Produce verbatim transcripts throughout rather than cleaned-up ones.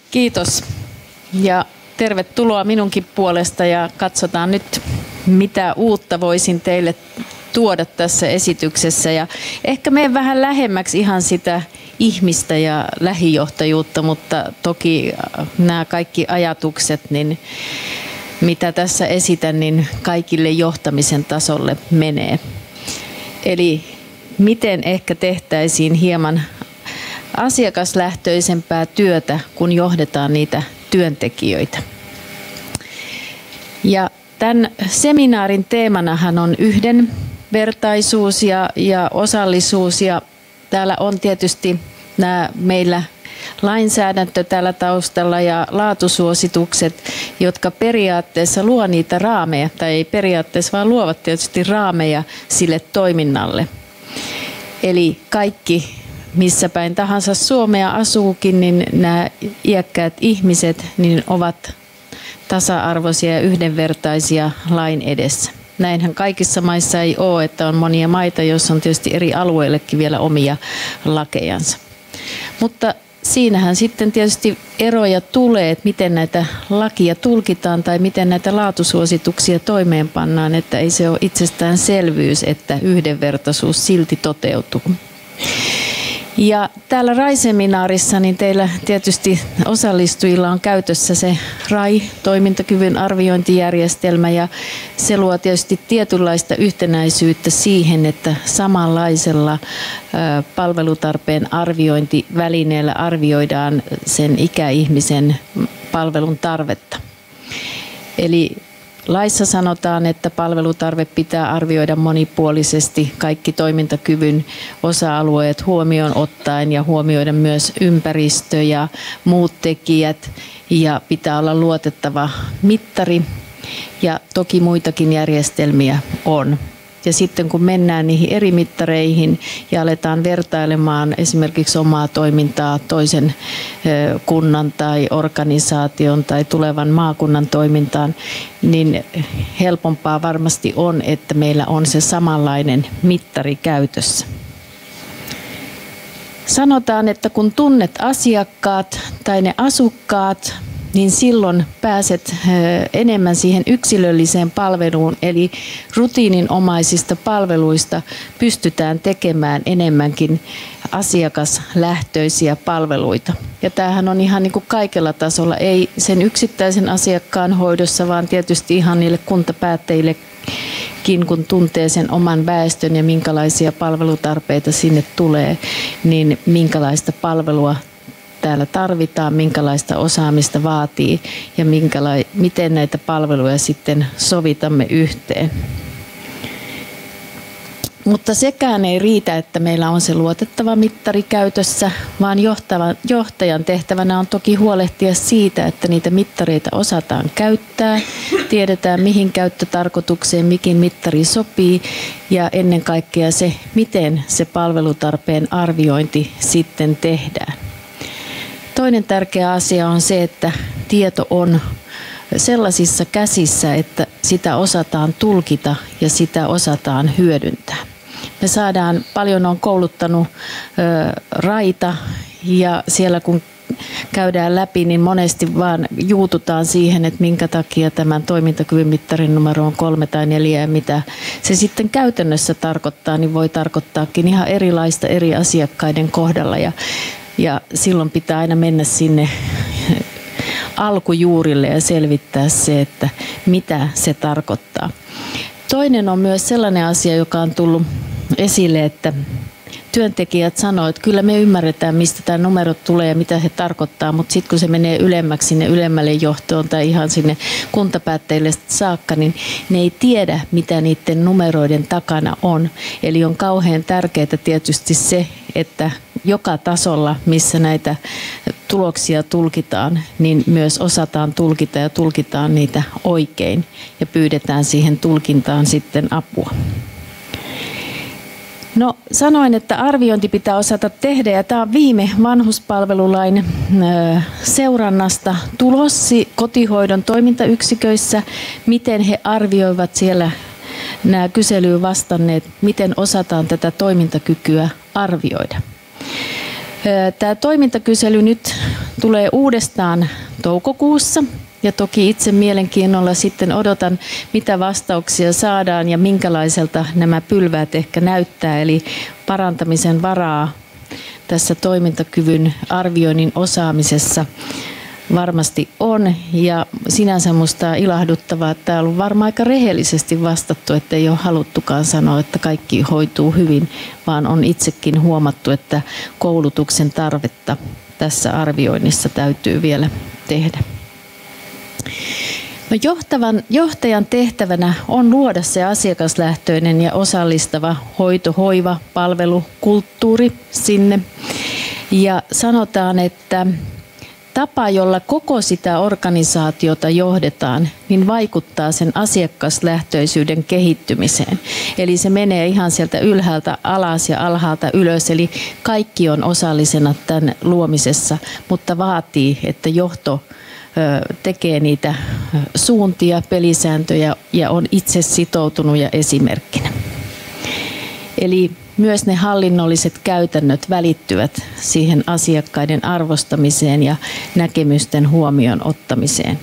Kiitos ja tervetuloa minunkin puolesta ja katsotaan nyt, mitä uutta voisin teille tuoda tässä esityksessä. Ja ehkä menen vähän lähemmäksi ihan sitä ihmistä ja lähijohtajuutta, mutta toki nämä kaikki ajatukset, niin mitä tässä esitän, niin kaikille johtamisen tasolle menee. Eli miten ehkä tehtäisiin hieman asiakaslähtöisempää työtä, kun johdetaan niitä työntekijöitä. Ja tämän seminaarin teemanahan on yhdenvertaisuus ja, ja osallisuus, ja täällä on tietysti nämä meillä lainsäädäntö täällä taustalla ja laatusuositukset, jotka periaatteessa luo niitä raameja, tai ei periaatteessa, vaan luovat tietysti raameja sille toiminnalle. Eli kaikki, missä päin tahansa Suomea asuukin, niin nämä iäkkäät ihmiset niin ovat tasa-arvoisia ja yhdenvertaisia lain edessä. Näinhän kaikissa maissa ei ole, että on monia maita, joissa on tietysti eri alueillekin vielä omia lakejansa. Mutta siinähän sitten tietysti eroja tulee, että miten näitä lakia tulkitaan tai miten näitä laatusuosituksia toimeenpannaan, että ei se ole itsestäänselvyys, että yhdenvertaisuus silti toteutuu. Ja täällä R A I-seminaarissa niin teillä tietysti osallistujilla on käytössä se R A I, toimintakyvyn arviointijärjestelmä, ja se luo tietysti tietynlaista yhtenäisyyttä siihen, että samanlaisella palvelutarpeen arviointivälineellä arvioidaan sen ikäihmisen palvelun tarvetta. Eli laissa sanotaan, että palvelutarve pitää arvioida monipuolisesti kaikki toimintakyvyn osa-alueet huomioon ottaen ja huomioida myös ympäristö ja muut tekijät, ja pitää olla luotettava mittari, ja toki muitakin järjestelmiä on. Ja sitten kun mennään niihin eri mittareihin ja aletaan vertailemaan esimerkiksi omaa toimintaa toisen kunnan tai organisaation tai tulevan maakunnan toimintaan, niin helpompaa varmasti on, että meillä on se samanlainen mittari käytössä. Sanotaan, että kun tunnet asiakkaat tai ne asukkaat, niin silloin pääset enemmän siihen yksilölliseen palveluun, eli rutiininomaisista palveluista pystytään tekemään enemmänkin asiakaslähtöisiä palveluita. Ja tämähän on ihan niin kuin kaikella tasolla, ei sen yksittäisen asiakkaan hoidossa, vaan tietysti ihan niille kuntapäättäjillekin, kun tuntee sen oman väestön ja minkälaisia palvelutarpeita sinne tulee, niin minkälaista palvelua täällä tarvitaan, minkälaista osaamista vaatii ja miten näitä palveluja sitten sovitamme yhteen. Mutta sekään ei riitä, että meillä on se luotettava mittari käytössä, vaan johtavan, johtajan tehtävänä on toki huolehtia siitä, että niitä mittareita osataan käyttää, tiedetään mihin käyttötarkoitukseen mikin mittari sopii, ja ennen kaikkea se, miten se palvelutarpeen arviointi sitten tehdään. Toinen tärkeä asia on se, että tieto on sellaisissa käsissä, että sitä osataan tulkita ja sitä osataan hyödyntää. Me saadaan, paljon on kouluttanut ö, raita, ja siellä kun käydään läpi, niin monesti vaan juututaan siihen, että minkä takia tämän toimintakyvyn mittarin numero on kolme tai neljä, ja mitä se sitten käytännössä tarkoittaa, niin voi tarkoittaakin ihan erilaista eri asiakkaiden kohdalla. Ja Ja silloin pitää aina mennä sinne alkujuurille ja selvittää se, että mitä se tarkoittaa. Toinen on myös sellainen asia, joka on tullut esille, että työntekijät sanoo, että kyllä me ymmärretään, mistä tämä numerot tulee ja mitä he tarkoittaa, mutta sitten kun se menee ylemmäksi sinne ylemmälle johtoon tai ihan sinne kuntapäättäjille saakka, niin ne ei tiedä, mitä niiden numeroiden takana on. Eli on kauhean tärkeää tietysti se, että joka tasolla, missä näitä tuloksia tulkitaan, niin myös osataan tulkita ja tulkitaan niitä oikein ja pyydetään siihen tulkintaan sitten apua. No, sanoin, että arviointi pitää osata tehdä, ja tämä on viime vanhuspalvelulain seurannasta tulos kotihoidon toimintayksiköissä, miten he arvioivat siellä nämä kyselyyn vastanneet, miten osataan tätä toimintakykyä arvioida. Tämä toimintakysely nyt tulee uudestaan toukokuussa. Ja toki itse mielenkiinnolla sitten odotan, mitä vastauksia saadaan ja minkälaiselta nämä pylväät ehkä näyttää. Eli parantamisen varaa tässä toimintakyvyn arvioinnin osaamisessa varmasti on. Ja sinänsä minusta ilahduttavaa, että tämä on ollut varmaan aika rehellisesti vastattu, että ei ole haluttukaan sanoa, että kaikki hoituu hyvin, vaan on itsekin huomattu, että koulutuksen tarvetta tässä arvioinnissa täytyy vielä tehdä. No johtavan, johtajan tehtävänä on luoda se asiakaslähtöinen ja osallistava hoito, hoiva, palvelu, kulttuuri sinne. Ja sanotaan, että tapa, jolla koko sitä organisaatiota johdetaan, niin vaikuttaa sen asiakaslähtöisyyden kehittymiseen. Eli se menee ihan sieltä ylhäältä alas ja alhaalta ylös, eli kaikki on osallisena tämän luomisessa, mutta vaatii, että johto tekee niitä suuntia, pelisääntöjä ja on itse sitoutunut ja esimerkkinä. Eli myös ne hallinnolliset käytännöt välittyvät siihen asiakkaiden arvostamiseen ja näkemysten huomioon ottamiseen.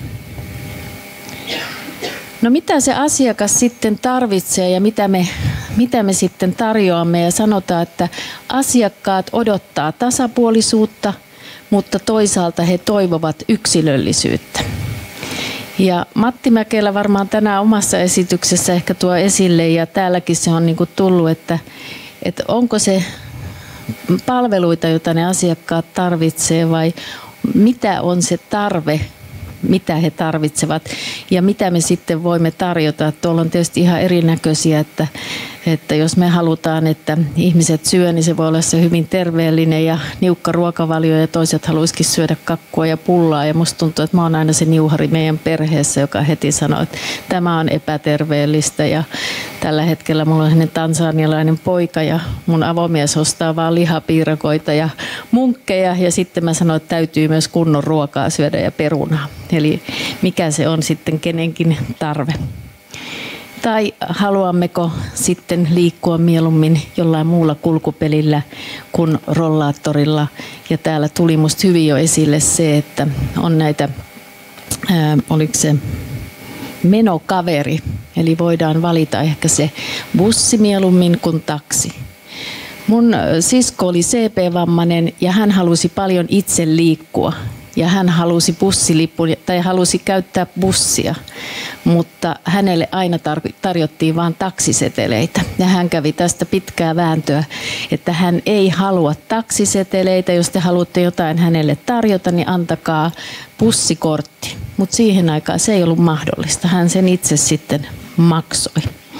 No mitä se asiakas sitten tarvitsee ja mitä me, mitä me sitten tarjoamme, ja sanotaan, että asiakkaat odottaa tasapuolisuutta, mutta toisaalta he toivovat yksilöllisyyttä. Ja Matti Mäkelä varmaan tänään omassa esityksessä ehkä tuo esille, ja täälläkin se on niin kuin tullut, että, että onko se palveluita, joita ne asiakkaat tarvitsee, vai mitä on se tarve, mitä he tarvitsevat ja mitä me sitten voimme tarjota. Tuolla on tietysti ihan erinäköisiä, että, että jos me halutaan, että ihmiset syö, niin se voi olla se hyvin terveellinen ja niukka ruokavalio, ja toiset haluaisikin syödä kakkua ja pullaa, ja musta tuntuu, että mä oon aina se niuhari meidän perheessä, joka heti sanoo, että tämä on epäterveellistä, ja tällä hetkellä mulla on hänen tansanialainen poika ja mun avomies ostaa vaan lihapiirakoita ja munkkeja, ja sitten mä sanoin, että täytyy myös kunnon ruokaa syödä ja perunaa. Eli mikä se on sitten kenenkin tarve. Tai haluammeko sitten liikkua mieluummin jollain muulla kulkupelillä kuin rollaattorilla. Ja täällä tuli musta hyvin jo esille se, että on näitä, ää, oliko se menokaveri. Eli voidaan valita ehkä se bussi mieluummin kuin taksi. Mun sisko oli C P-vammainen ja hän halusi paljon itse liikkua. Ja hän halusi bussilipun tai halusi käyttää bussia, mutta hänelle aina tarjottiin vain taksiseteleitä. Ja hän kävi tästä pitkää vääntöä, että hän ei halua taksiseteleitä. Jos te haluatte jotain hänelle tarjota, niin antakaa bussikortti. Mutta siihen aikaan se ei ollut mahdollista. Hän sen itse sitten maksoi.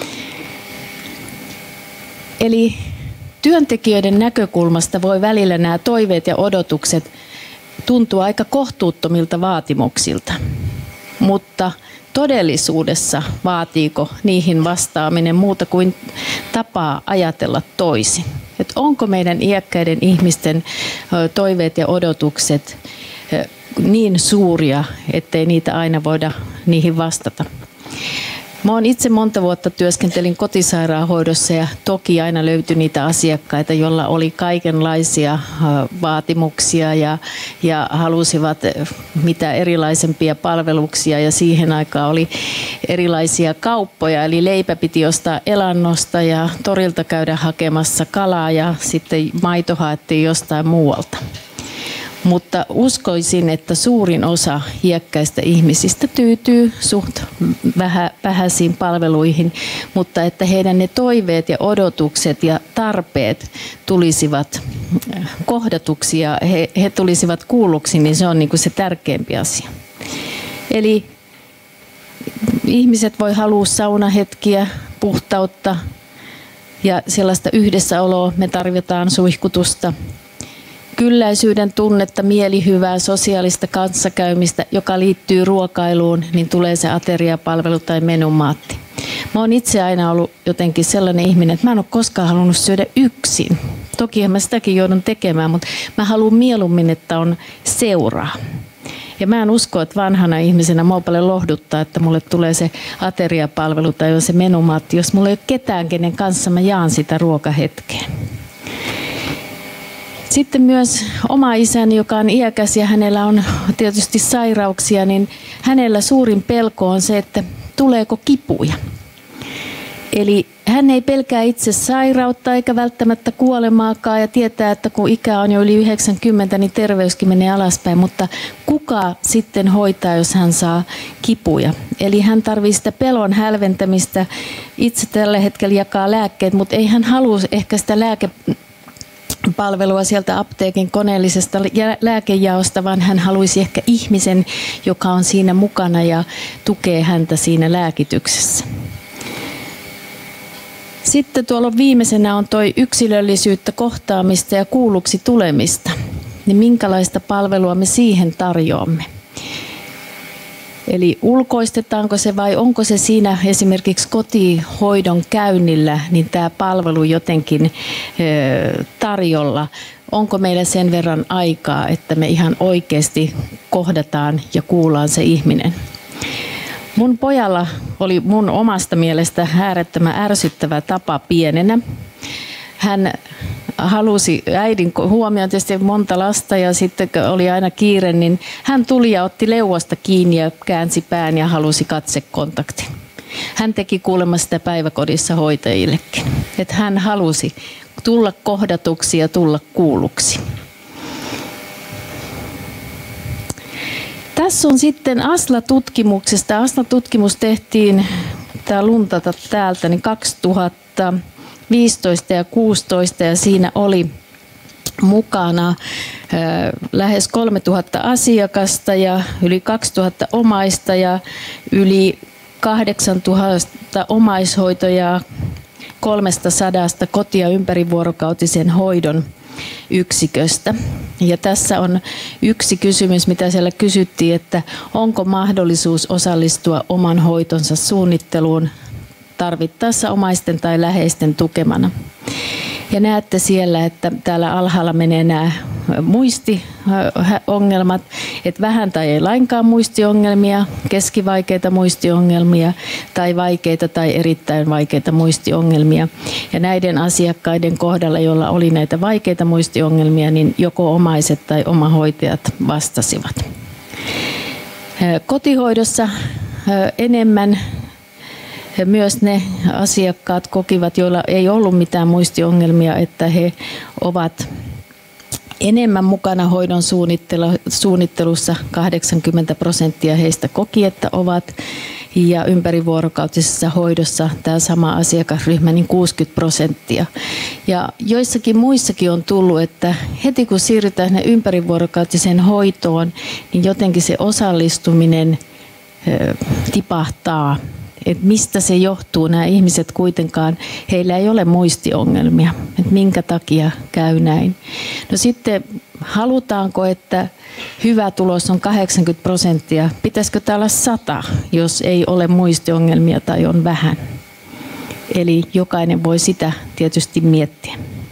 Eli työntekijöiden näkökulmasta voi välillä nämä toiveet ja odotukset tuntuu aika kohtuuttomilta vaatimuksilta, mutta todellisuudessa vaatiiko niihin vastaaminen muuta kuin tapaa ajatella toisin? Et onko meidän iäkkäiden ihmisten toiveet ja odotukset niin suuria, ettei niitä aina voida niihin vastata? Mä oon itse monta vuotta työskentelin kotisairaanhoidossa, ja toki aina löytyi niitä asiakkaita, joilla oli kaikenlaisia vaatimuksia ja, ja halusivat mitä erilaisempia palveluksia, ja siihen aikaan oli erilaisia kauppoja, eli leipä piti ostaa elannosta ja torilta käydä hakemassa kalaa ja sitten maito haettiin jostain muualta. Mutta uskoisin, että suurin osa iäkkäistä ihmisistä tyytyy suht vähäisiin palveluihin, mutta että heidän ne toiveet ja odotukset ja tarpeet tulisivat kohdatuksi ja he, he tulisivat kuulluksi, niin se on niin kuin se tärkeämpi asia. Eli ihmiset voi halua saunahetkiä, puhtautta ja sellaista yhdessäoloa. Me tarvitaan suihkutusta. Kylläisyyden tunnetta, mielihyvää, sosiaalista kanssakäymistä, joka liittyy ruokailuun, niin tulee se ateriapalvelu tai menumaatti. Mä oon itse aina ollut jotenkin sellainen ihminen, että mä en ole koskaan halunnut syödä yksin. Tokihan mä sitäkin joudun tekemään, mutta mä haluan mieluummin, että on seuraa. Ja mä en usko, että vanhana ihmisenä mua paljon lohduttaa, että mulle tulee se ateriapalvelu tai on se menumaatti, jos mulla ei ole ketään, kenen kanssa mä jaan sitä ruokahetkeä. Sitten myös oma isäni, joka on iäkäs ja hänellä on tietysti sairauksia, niin hänellä suurin pelko on se, että tuleeko kipuja. Eli hän ei pelkää itse sairautta eikä välttämättä kuolemaakaan ja tietää, että kun ikä on jo yli yhdeksänkymmentä, niin terveyskin menee alaspäin. Mutta kuka sitten hoitaa, jos hän saa kipuja? Eli hän tarvitsee sitä pelon hälventämistä. Itse tällä hetkellä jakaa lääkkeet, mutta ei hän halua ehkä sitä lääkepalvelua sieltä apteekin koneellisesta lääkejaosta, vaan hän haluaisi ehkä ihmisen, joka on siinä mukana ja tukee häntä siinä lääkityksessä. Sitten tuolla viimeisenä on toi yksilöllisyyttä, kohtaamista ja kuulluksi tulemista. Niin minkälaista palvelua me siihen tarjoamme? Eli ulkoistetaanko se vai onko se siinä esimerkiksi kotihoidon käynnillä, niin tämä palvelu jotenkin tarjolla? Onko meillä sen verran aikaa, että me ihan oikeasti kohdataan ja kuullaan se ihminen? Mun pojalla oli mun omasta mielestä äärettömän ärsyttävä tapa pienenä. Hän halusi äidin huomioon, tietysti monta lasta ja sitten kun oli aina kiire, niin hän tuli ja otti leuasta kiinni ja käänsi pään ja halusi katsekontaktin. Hän teki kuulemma sitä päiväkodissa hoitajillekin, että hän halusi tulla kohdatuksi ja tulla kuulluksi. Tässä on sitten Asla-tutkimuksesta. Asla-tutkimus tehtiin, tämä luntata täältä, niin kaksituhattaviisitoista ja kuusitoista ja siinä oli mukana lähes kolmetuhatta asiakasta ja yli kaksituhatta omaista ja yli kahdeksantuhatta omaishoitajaa kolmestasadasta koti- ja ympärivuorokautisen hoidon yksiköstä. Ja tässä on yksi kysymys, mitä siellä kysyttiin, että onko mahdollisuus osallistua oman hoitonsa suunnitteluun tarvittaessa omaisten tai läheisten tukemana. Ja näette siellä, että täällä alhaalla menee nämä muistiongelmat, että vähän tai ei lainkaan muistiongelmia, keskivaikeita muistiongelmia tai vaikeita tai erittäin vaikeita muistiongelmia. Ja näiden asiakkaiden kohdalla, joilla oli näitä vaikeita muistiongelmia, niin joko omaiset tai omahoitajat vastasivat. Kotihoidossa enemmän myös ne asiakkaat kokivat, joilla ei ollut mitään muistiongelmia, että he ovat enemmän mukana hoidon suunnittelussa. kahdeksankymmentä prosenttia heistä koki, että ovat. Ja ympärivuorokautisessa hoidossa tämä sama asiakasryhmä, niin kuusikymmentä prosenttia. Ja joissakin muissakin on tullut, että heti kun siirrytään ympärivuorokautiseen hoitoon, niin jotenkin se osallistuminen tipahtaa. Että mistä se johtuu, nämä ihmiset kuitenkaan, heillä ei ole muistiongelmia, että minkä takia käy näin. No sitten halutaanko, että hyvä tulos on kahdeksankymmentä prosenttia, pitäisikö täällä sata, jos ei ole muistiongelmia tai on vähän. Eli jokainen voi sitä tietysti miettiä.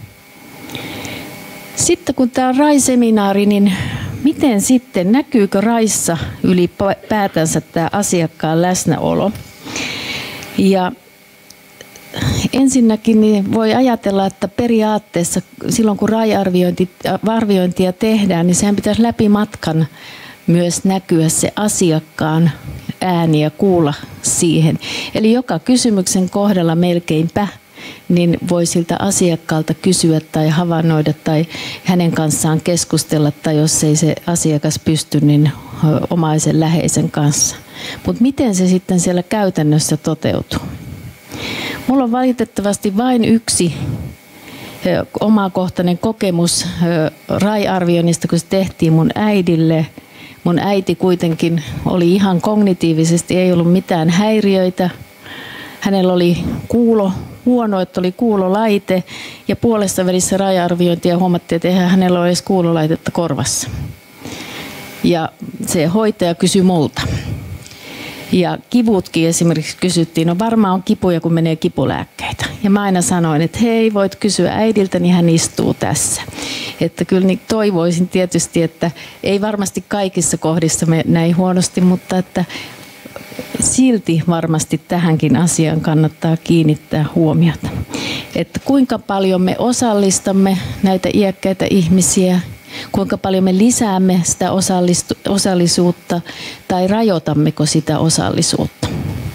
Sitten kun tämä R A I-seminaari, niin miten sitten, näkyykö RAIssa ylipäätänsä tämä asiakkaan läsnäolo? Ja ensinnäkin niin voi ajatella, että periaatteessa silloin kun R A I-arviointia tehdään, niin sehän pitäisi läpi matkan myös näkyä se asiakkaan ääni ja kuulla siihen. Eli joka kysymyksen kohdalla melkeinpä niin voi siltä asiakkaalta kysyä tai havainnoida tai hänen kanssaan keskustella tai jos ei se asiakas pysty, niin omaisen läheisen kanssa. Mutta miten se sitten siellä käytännössä toteutuu? Mulla on valitettavasti vain yksi omakohtainen kokemus R A I-arvioinnista, kun se tehtiin mun äidille. Mun äiti kuitenkin oli ihan kognitiivisesti, ei ollut mitään häiriöitä. Hänellä oli kuulo huono, että oli kuulolaite ja puolessa välissä R A I-arviointia huomattiin, että eihän hänellä ole edes kuulolaitetta korvassa. Ja se hoitaja kysyi multa. Ja kivutkin esimerkiksi kysyttiin, no varmaan on kipuja, kun menee kipulääkkeitä. Ja mä aina sanoin, että hei, voit kysyä äidiltä, niin hän istuu tässä. Että kyllä niin toivoisin tietysti, että ei varmasti kaikissa kohdissa me näin huonosti, mutta että silti varmasti tähänkin asiaan kannattaa kiinnittää huomiota. Että kuinka paljon me osallistamme näitä iäkkäitä ihmisiä, kuinka paljon me lisäämme sitä osallisuutta tai rajoitammeko sitä osallisuutta.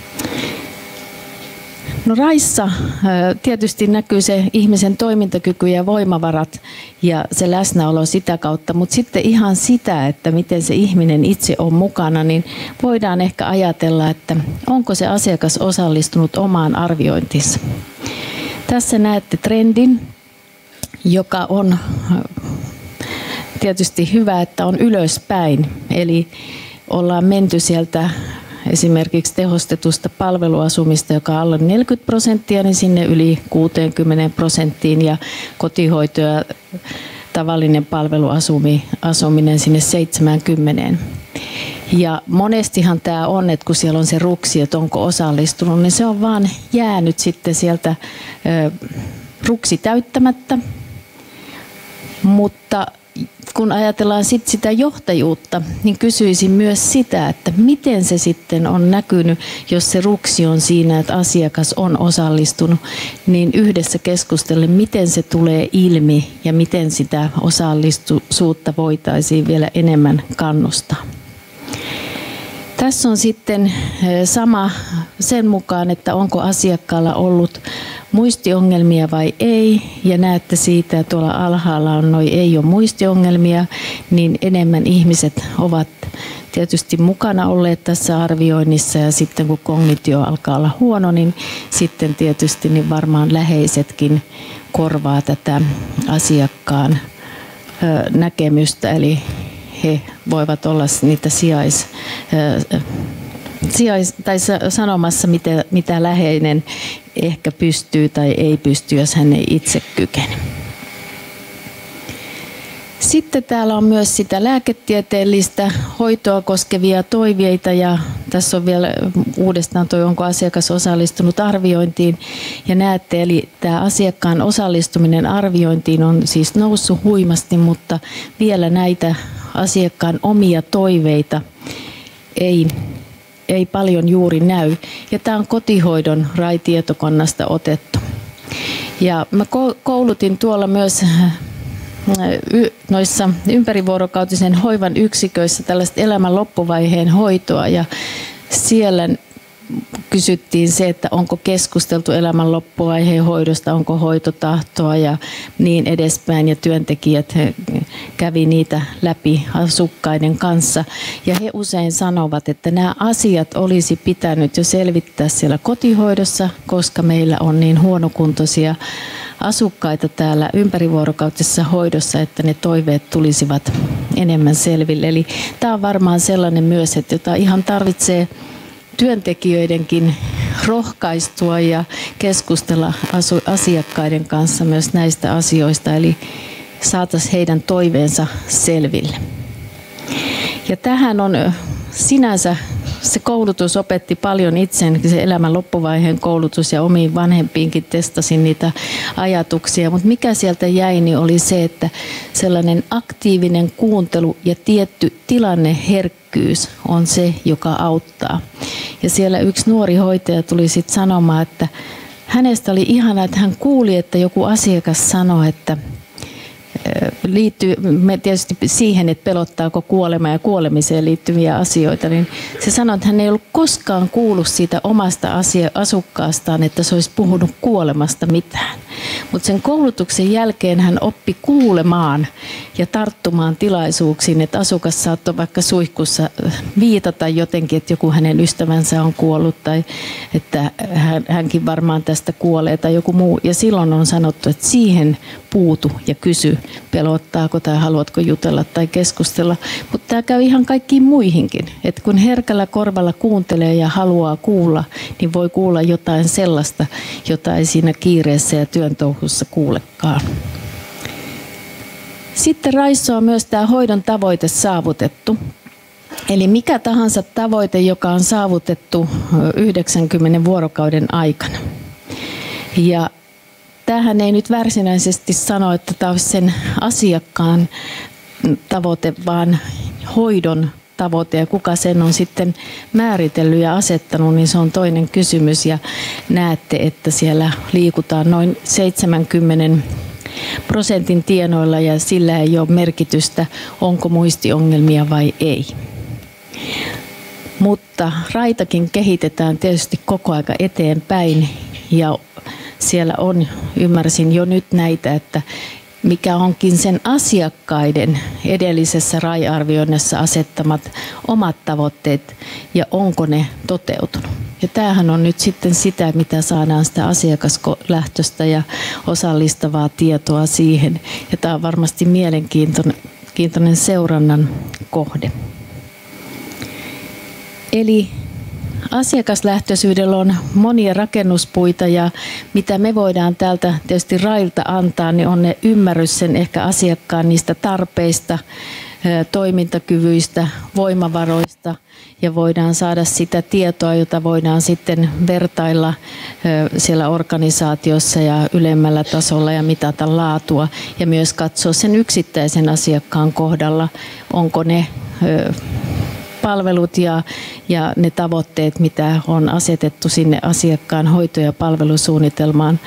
No RAIssa tietysti näkyy se ihmisen toimintakyky ja voimavarat ja se läsnäolo sitä kautta, mutta sitten ihan sitä, että miten se ihminen itse on mukana, niin voidaan ehkä ajatella, että onko se asiakas osallistunut omaan arviointinsa. Tässä näette trendin, joka on tietysti hyvä, että on ylöspäin, eli ollaan menty sieltä esimerkiksi tehostetusta palveluasumista, joka on alle neljäkymmentä prosenttia, niin sinne yli kuusikymmentä prosenttiin ja kotihoito ja tavallinen palveluasuminen sinne seitsemänkymmentä. Ja monestihan tämä on, että kun siellä on se ruksi, että onko osallistunut, niin se on vaan jäänyt sitten sieltä ö, ruksi täyttämättä, mutta kun ajatellaan sit sitä johtajuutta, niin kysyisin myös sitä, että miten se sitten on näkynyt, jos se ruksi on siinä, että asiakas on osallistunut, niin yhdessä keskustellen, miten se tulee ilmi ja miten sitä osallisuutta voitaisiin vielä enemmän kannustaa. Tässä on sitten sama sen mukaan, että onko asiakkaalla ollut muistiongelmia vai ei, ja näette siitä, että tuolla alhaalla on noi ei ole muistiongelmia, niin enemmän ihmiset ovat tietysti mukana olleet tässä arvioinnissa, ja sitten kun kognitio alkaa olla huono, niin sitten tietysti niin varmaan läheisetkin korvaa tätä asiakkaan näkemystä, eli he voivat olla niitä sijais, sijais tai sanomassa, mitä, mitä läheinen ehkä pystyy tai ei pysty, jos hän ei itse kykene. Sitten täällä on myös sitä lääketieteellistä hoitoa koskevia toiveita, ja tässä on vielä uudestaan tuo, onko asiakas osallistunut arviointiin, ja näette, eli tämä asiakkaan osallistuminen arviointiin on siis noussut huimasti, mutta vielä näitä asiakkaan omia toiveita ei, ei paljon juuri näy. Ja tämä on kotihoidon RAI-tietokannasta otettu. Ja mä koulutin tuolla myös noissa ympärivuorokautisen hoivan yksiköissä tällaista elämän loppuvaiheen hoitoa, ja siellä kysyttiin se, että onko keskusteltu elämän loppuvaiheen hoidosta, onko hoitotahtoa ja niin edespäin, ja työntekijät kävi niitä läpi asukkaiden kanssa, ja he usein sanovat, että nämä asiat olisi pitänyt jo selvittää siellä kotihoidossa, koska meillä on niin huonokuntoisia asukkaita täällä ympärivuorokautisessa hoidossa, että ne toiveet tulisivat enemmän selville. Eli tämä on varmaan sellainen myös, että jota ihan tarvitsee työntekijöidenkin rohkaistua ja keskustella asiakkaiden kanssa myös näistä asioista, eli saataisiin heidän toiveensa selville. Ja tähän on sinänsä se koulutus opetti paljon itsen, se elämän loppuvaiheen koulutus, ja omiin vanhempiinkin testasin niitä ajatuksia, mutta mikä sieltä jäi, niin oli se, että sellainen aktiivinen kuuntelu ja tietty tilanneherkkyys on se, joka auttaa. Ja siellä yksi nuori hoitaja tuli sitten sanomaan, että hänestä oli ihana, että hän kuuli, että joku asiakas sanoi, että liittyy me tietysti siihen, että pelottaako kuolema ja kuolemiseen liittyviä asioita, niin se sanoi, että hän ei ollut koskaan kuullut siitä omasta asia- asukkaastaan, että se olisi puhunut kuolemasta mitään. Mutta sen koulutuksen jälkeen hän oppi kuulemaan ja tarttumaan tilaisuuksiin, että asukas saattoi vaikka suihkussa viitata jotenkin, että joku hänen ystävänsä on kuollut tai että hän, hänkin varmaan tästä kuolee tai joku muu. Ja silloin on sanottu, että siihen puutu ja kysy, pelottaako tai haluatko jutella tai keskustella. Mutta tämä käy ihan kaikkiin muihinkin. Että kun herkällä korvalla kuuntelee ja haluaa kuulla, niin voi kuulla jotain sellaista, jota ei siinä kiireessä ja työn touhussa kuulekaan. Sitten RAIssa on myös tämä hoidon tavoite saavutettu. Eli mikä tahansa tavoite, joka on saavutettu yhdeksänkymmenen vuorokauden aikana. Ja tämähän ei nyt varsinaisesti sano, että tämä olisi sen asiakkaan tavoite, vaan hoidon tavoite ja kuka sen on sitten määritellyt ja asettanut, niin se on toinen kysymys. Ja näette, että siellä liikutaan noin seitsemänkymmentä prosentin tienoilla ja sillä ei ole merkitystä, onko muistiongelmia vai ei. Mutta raitakin kehitetään tietysti koko aika eteenpäin ja siellä on, ymmärsin jo nyt näitä, että mikä onkin sen asiakkaiden edellisessä R A I-arvioinnissa asettamat omat tavoitteet ja onko ne toteutunut. Ja tämähän on nyt sitten sitä, mitä saadaan sitä asiakaslähtöistä ja osallistavaa tietoa siihen. Ja tämä on varmasti mielenkiintoinen seurannan kohde. Eli asiakaslähtöisyydellä on monia rakennuspuita ja mitä me voidaan täältä tietysti R A Ilta antaa, niin on ne ymmärrys sen ehkä asiakkaan niistä tarpeista, toimintakyvyistä, voimavaroista ja voidaan saada sitä tietoa, jota voidaan sitten vertailla siellä organisaatiossa ja ylemmällä tasolla ja mitata laatua ja myös katsoa sen yksittäisen asiakkaan kohdalla, onko ne palvelut ja, ja ne tavoitteet, mitä on asetettu sinne asiakkaan hoito- ja palvelusuunnitelmaan,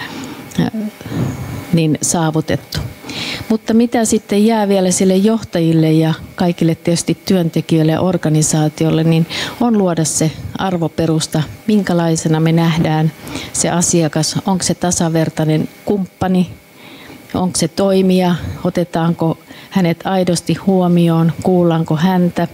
niin saavutettu. Mutta mitä sitten jää vielä sille johtajille ja kaikille tietysti työntekijöille ja organisaatiolle, niin on luoda se arvoperusta, minkälaisena me nähdään se asiakas, onko se tasavertainen kumppani, onko se toimija, otetaanko hänet aidosti huomioon, kuullaanko häntä,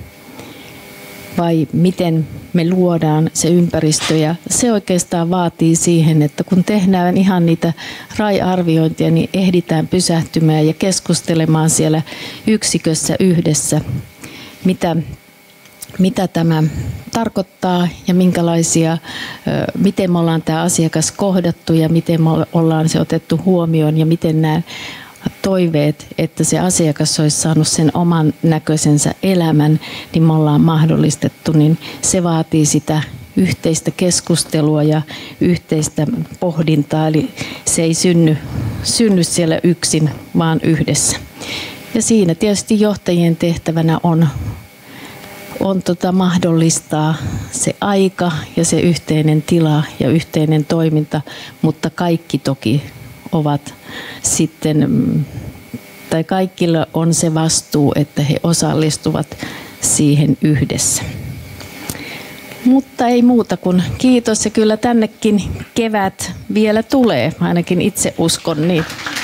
vai miten me luodaan se ympäristö. Ja se oikeastaan vaatii siihen, että kun tehdään ihan niitä R A I-arviointia, niin ehditään pysähtymään ja keskustelemaan siellä yksikössä yhdessä, mitä, mitä tämä tarkoittaa ja minkälaisia, miten me ollaan tämä asiakas kohdattu ja miten me ollaan se otettu huomioon ja miten nämä toiveet, että se asiakas olisi saanut sen oman näköisensä elämän, niin me ollaan mahdollistettu, niin se vaatii sitä yhteistä keskustelua ja yhteistä pohdintaa, eli se ei synny, synny siellä yksin, vaan yhdessä. Ja siinä tietysti johtajien tehtävänä on, on tota mahdollistaa se aika ja se yhteinen tila ja yhteinen toiminta, mutta kaikki toki ovat sitten, tai kaikilla on se vastuu, että he osallistuvat siihen yhdessä. Mutta ei muuta kuin kiitos ja kyllä tännekin kevät vielä tulee, ainakin itse uskon niin.